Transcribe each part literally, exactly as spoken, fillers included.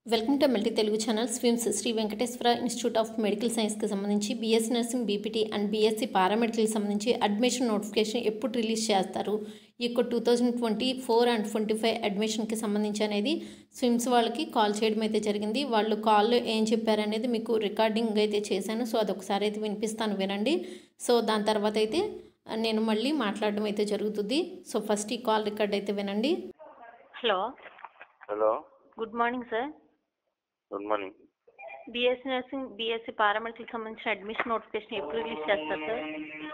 Welcome to multi Telugu channel. SVIMS Sri Venkateswara institute of medical సైన్స్కి సంబంధించి BSc nursing, BPT and BSc పారామెడికల్కి సంబంధించి అడ్మిషన్ నోటిఫికేషన్ ఎప్పుడు రిలీజ్ చేస్తారు, ఈ యొక్క two thousand twenty four and twenty five అడ్మిషన్కి సంబంధించి అనేది స్విమ్స్ వాళ్ళకి కాల్ చేయడం అయితే జరిగింది. వాళ్ళు కాల్లో ఏం చెప్పారనేది మీకు రికార్డింగ్ అయితే చేశాను. సో అదొకసారి అయితే వినిపిస్తాను, వినండి. సో దాని తర్వాత అయితే నేను మళ్ళీ మాట్లాడడం అయితే జరుగుతుంది. సో ఫస్ట్ ఈ కాల్ రికార్డ్ అయితే వినండి. Hello hello good morning sir. Good morning. BSc nursing, BSc పారామెడికల్కి సంబంధించిన అడ్మిషన్ నోటిఫికేషన్ ఎప్పుడు రిలీజ్ చేస్తారు సార్?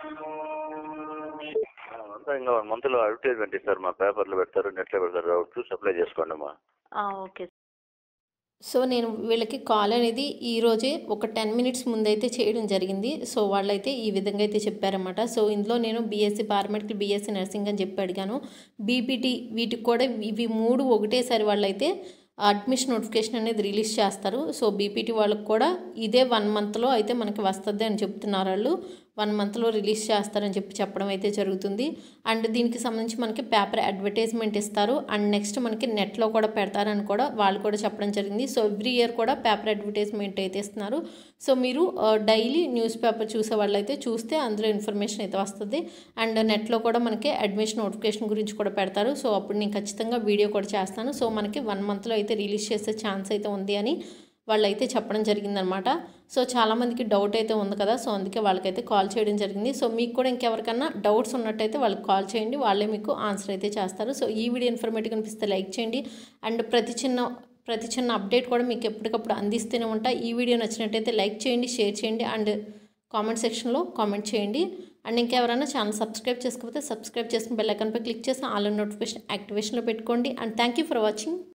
అంతా ఇంకా వన్ మంత్లో అడ్వర్టైజ్మెంట్ ఇస్తారు, మా పేపర్లో పెడతారు, నెట్లో పెడతారు, చూసి అప్లై చేసుకోండి అమ్మా. ఓకే. సో నేను వీళ్ళకి కాల్ అనేది ఈరోజే ఒక టెన్ మినిట్స్ ముందైతే చేయడం జరిగింది. సో వాళ్ళైతే ఈ విధంగా అయితే చెప్పారన్నమాట. సో ఇందులో నేను బీఎస్సీ పారామెడికల్, బీఎస్సీ నర్సింగ్ అని చెప్పి అడిగాను. బీపీటీ వీటికి కూడా ఇవి మూడు ఒకటేసారి వాళ్ళైతే అడ్మిషన్ నోటిఫికేషన్ అనేది రిలీజ్ చేస్తారు. సో బీపీటీ వాళ్ళకి కూడా ఇదే వన్ మంత్లో అయితే మనకి వస్తుంది అని చెప్తున్నారు. వాళ్ళు వన్ మంత్లో రిలీజ్ చేస్తారని చెప్పి చెప్పడం అయితే జరుగుతుంది. అండ్ దీనికి సంబంధించి మనకి పేపర్ అడ్వర్టైజ్మెంట్ ఇస్తారు, అండ్ నెక్స్ట్ మనకి నెట్లో కూడా పెడతారని కూడా వాళ్ళు కూడా చెప్పడం జరిగింది. సో ఎవ్రీ ఇయర్ కూడా పేపర్ అడ్వర్టైజ్మెంట్ అయితే ఇస్తున్నారు. సో మీరు డైలీ న్యూస్ పేపర్ చూసే వాళ్ళు అయితే చూస్తే అందులో ఇన్ఫర్మేషన్ అయితే వస్తుంది. అండ్ నెట్లో కూడా మనకి అడ్మిషన్ నోటిఫికేషన్ గురించి కూడా పెడతారు. సో అప్పుడు నేను ఖచ్చితంగా వీడియో కూడా చేస్తాను. సో మనకి వన్ మంత్లో అయితే రిలీజ్ చేసే ఛాన్స్ అయితే ఉంది అని వాళ్ళైతే చెప్పడం జరిగిందనమాట. సో చాలామందికి డౌట్ అయితే ఉంది కదా, సో అందుకే వాళ్ళకైతే కాల్ చేయడం జరిగింది. సో మీకు కూడా ఇంకెవరికన్నా డౌట్స్ ఉన్నట్టయితే వాళ్ళకి కాల్ చేయండి, వాళ్ళే మీకు ఆన్సర్ అయితే చేస్తారు. సో ఈ వీడియో ఇన్ఫర్మేటివ్ అనిపిస్తే లైక్ చేయండి. అండ్ ప్రతి చిన్న ప్రతి చిన్న అప్డేట్ కూడా మీకు ఎప్పటికప్పుడు అందిస్తూనే ఉంటా. ఈ వీడియో నచ్చినట్టయితే లైక్ చేయండి, షేర్ చేయండి, అండ్ కామెంట్ సెక్షన్లో కామెంట్ చేయండి. అండ్ ఇంకెవరైనా ఛానల్ సబ్స్క్రైబ్ చేసుకోకపోతే సబ్స్క్రైబ్ చేసుకుని బెల్ ఐకాన్పై క్లిక్ చేసి ఆల్ నోటిఫికేషన్ యాక్టివేషన్లో పెట్టుకోండి. And thank you for watching.